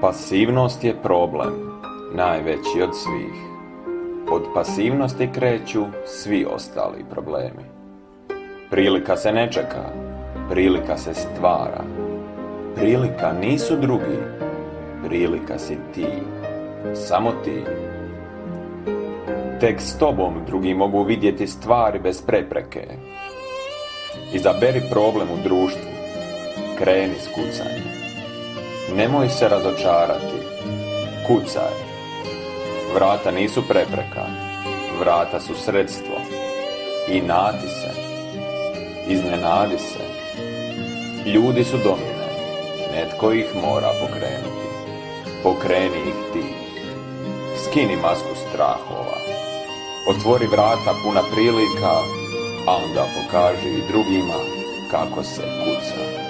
Pasivnost je problem, najveći od svih. Od pasivnosti kreću svi ostali problemi. Prilika se ne čeka, prilika se stvara. Prilika nisu drugi, prilika si ti, samo ti. Tek s tobom drugi mogu vidjeti stvari bez prepreke. Izaberi problem u društvu, kreni s kucanjem. Nemoj se razočarati, kucaj. Vrata nisu prepreka, vrata su sredstvo. Inati se, iznenadi se. Ljudi su domine, netko ih mora pokrenuti. Pokreni ih ti. Skini masku strahova. Otvori vrata puna prilika, a onda pokaži i drugima kako se kuca.